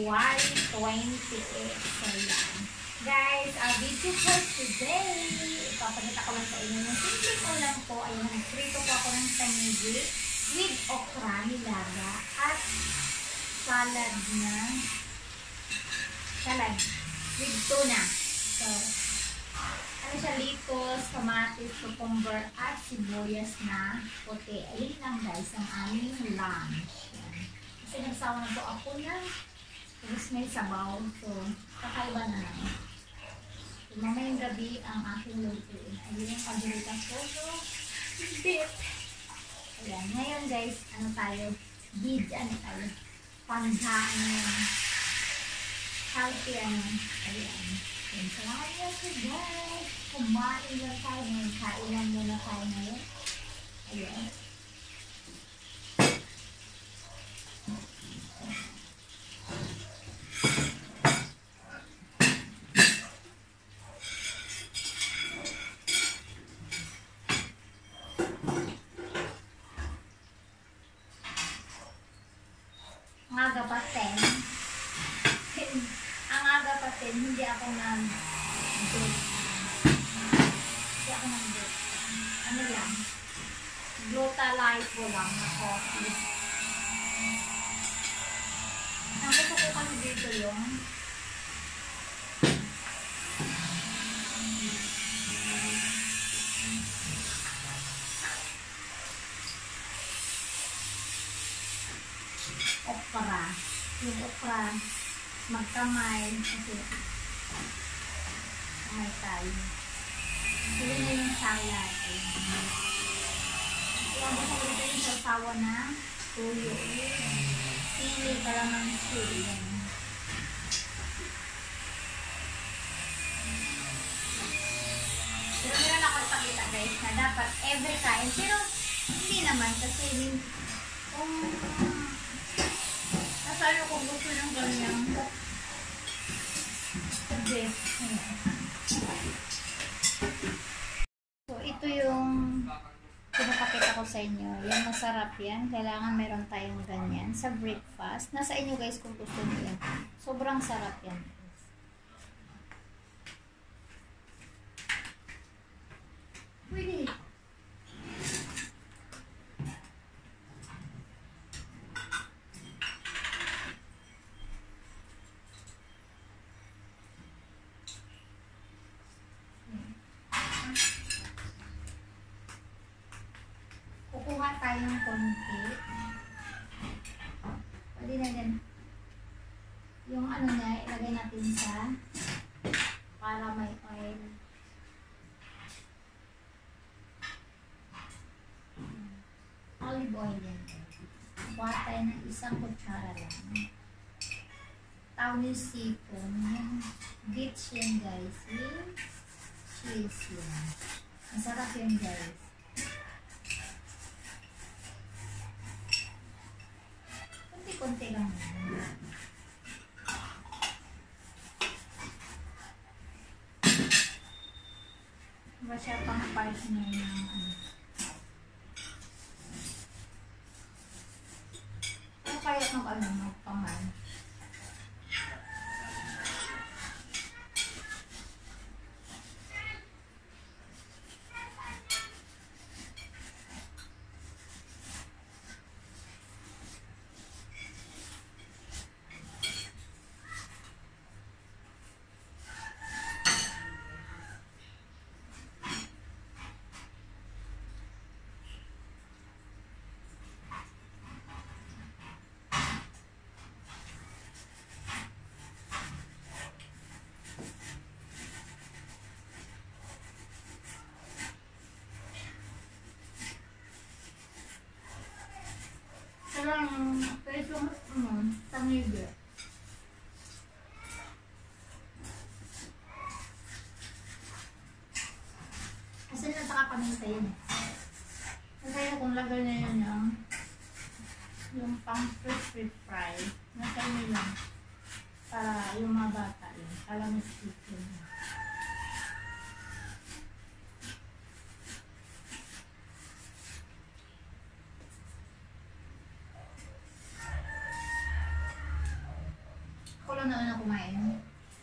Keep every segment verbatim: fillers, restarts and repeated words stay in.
February twenty-eight. So, yan. Guys, our video for today, ipapagita ko lang sa inyo yung simple ko lang po. Ayun, nagprito po ako ng tanigi with okra, nilaga, at salad na salad with tuna. So, ano siya, litos, kamatis, cucumber, at sibuyas na puti. Ayun lang guys, ang aming lunch. Yan. Kasi nagsawa na po ako ng tapos may sabaw. So, kakaiba na lang. So, mamayang gabi ang aking lutuin. Ayun yung pagalitan ko. So, beef. Ayan. Ngayon guys, ano tayo? Bid, ano tayo? Panghaan yung healthy, ano. Ayan. Ayan. Salamat nyo ko guys. Kumain lang tayo ngayon. Kain lang muna tayo ngayon. Ayan. Ang aga pa ten. Ang aga pa ten, hindi ako nag-date. Hindi ako nag-date. Ano lang? Glutalize lang na coffee. Ang gusto ko kasi dito yung okra. Yung okra, magkamay, kasi kamay tayo. Sili na yung salad. Kaya gusto ko dito yung sasawa na tuyo. Sili, kalamang sili. Pero meron ako ipakita guys na dapat every time. Pero hindi naman kasi kung nasalo kung gusto ng ganyan. So, ito yung pinapakita ko sa inyo. Yan, masarap yan. Kailangan meron tayong ganyan sa breakfast. Nasa inyo guys kung gusto nyo yan. Sobrang sarap yan. Pwede. Kukuha tayong konti. Pwede na din. Yung ano niya, ilagay natin sa para may oil. Olive oil yan. Kukuha tayo ng isang kutsara lang. Tawag yung sipon. Yung beets yan guys. Yung cheese yan. Masarap yun guys. Konti lang. Diba siya pang part niya yung ano. Ano kaya ng ano, magpaman? Parang, pero ano, tangiga. Kasi nataka paminta yun. Kasi kung lagay na yun yung yung pang fish fry, nasa yun lang. Para yung mga bata yun. Kalamis chicken. lang na una kumain.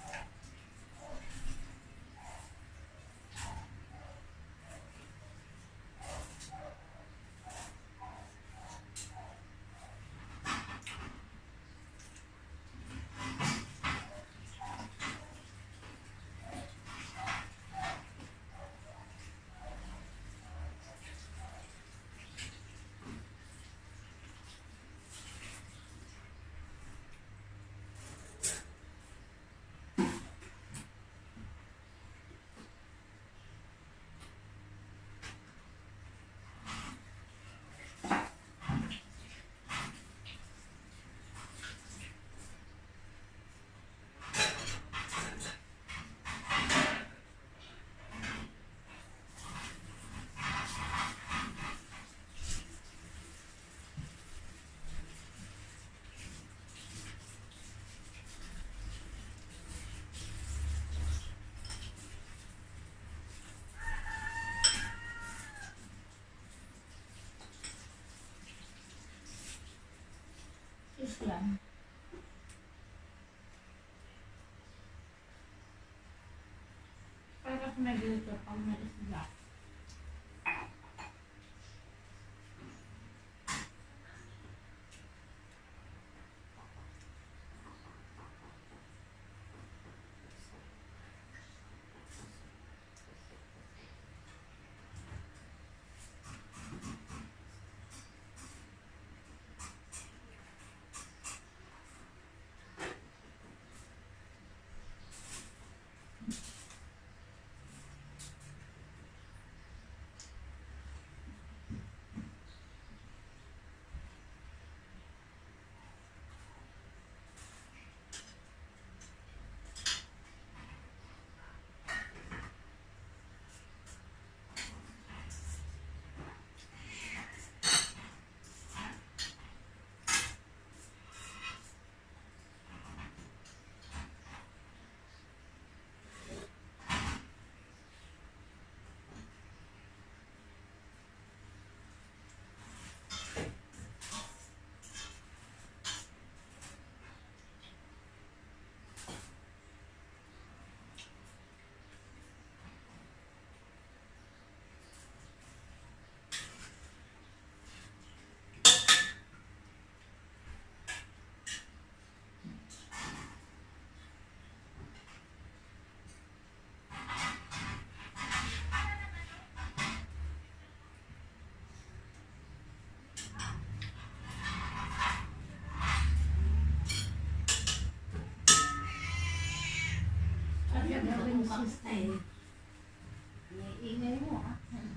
Yan. Para kasi nag-iuto pag na-isla. Gawin system. Iingay mo ah.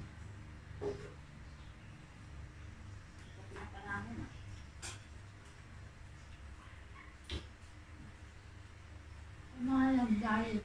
Mga nag-diet.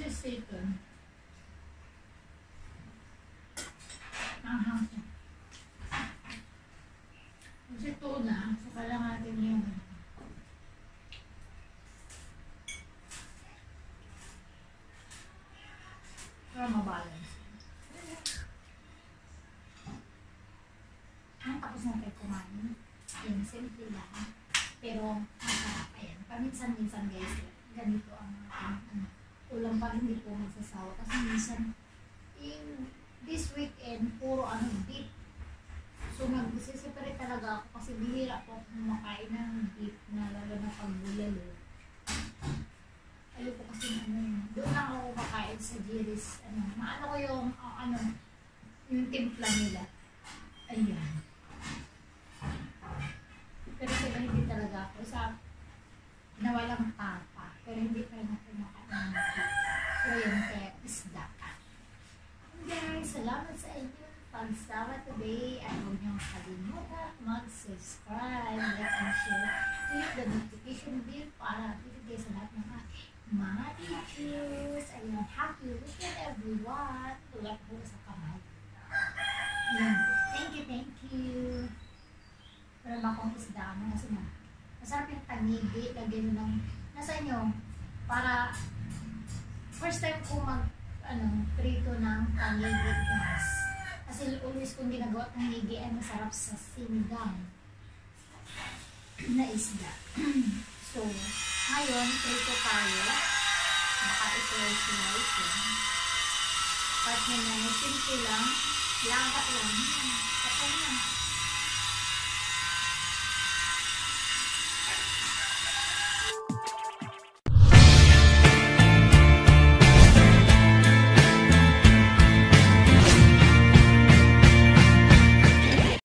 is ito. Anghang siya. Kasi tuna, saka lang natin yung para mabalance. Ang tapos natin kumain. Yung simple lang. Pero, masarap. Ayan. Paminsan-minsan guys, ganito ang ating ano, ulam pa hindi po magsasawa. Kasi minsan, in this weekend, puro ano, beef. So, nag-separate talaga ako kasi bihira po akong makain ng beef na lalo na pagbulalo. Ayaw po kasi ano, doon lang ako makain sa Jiris. Ano, maano ko yung, uh, ano, yung timpla nila. Ayan. Pero sila hindi talaga ako sa nawalang tapa. Pero hindi pa rin ako makain ng beef. So, yun, kaya isda. Guys, salamat sa inyo pagsama today at huwag niyong kalimutan mag-subscribe, like and share, click the notification bell para bibigay sa lahat ng mga videos. Ayun, happy weekend everyone. Tulad po sa kamay. Ayun, thank you, thank you. Pero ba akong isda mo kasi na masarap yung tanigi, lagyan ng nasa inyo para first time ko mag ano, prito ng tanigi guys. Kasi always kong ginagawa tanigi ay masarap sa sinigang na isda. So, ngayon, prito tayo. Naka-slice yun. Part nyo na, simple lang. Langka lang. Kapag na.